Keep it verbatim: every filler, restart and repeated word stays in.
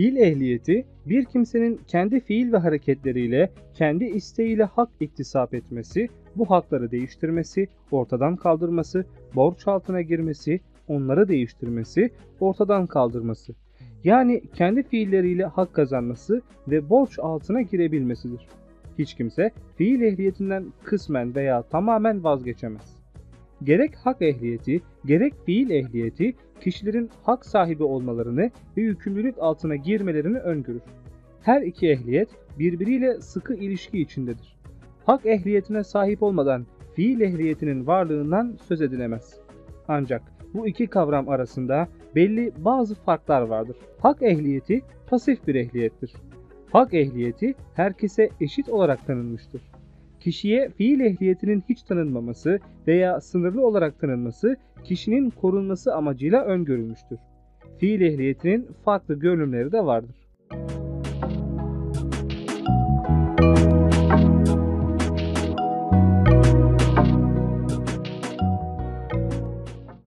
Fiil ehliyeti, bir kimsenin kendi fiil ve hareketleriyle, kendi isteğiyle hak iktisap etmesi, bu hakları değiştirmesi, ortadan kaldırması, borç altına girmesi, onları değiştirmesi, ortadan kaldırması. Yani kendi fiilleriyle hak kazanması ve borç altına girebilmesidir. Hiç kimse fiil ehliyetinden kısmen veya tamamen vazgeçemez. Gerek hak ehliyeti, gerek fiil ehliyeti kişilerin hak sahibi olmalarını ve yükümlülük altına girmelerini öngörür. Her iki ehliyet birbiriyle sıkı ilişki içindedir. Hak ehliyetine sahip olmadan fiil ehliyetinin varlığından söz edilemez. Ancak bu iki kavram arasında belli bazı farklar vardır. Hak ehliyeti pasif bir ehliyettir. Hak ehliyeti herkese eşit olarak tanınmıştır. Kişiye fiil ehliyetinin hiç tanınmaması veya sınırlı olarak tanınması kişinin korunması amacıyla öngörülmüştür. Fiil ehliyetinin farklı görünümleri de vardır.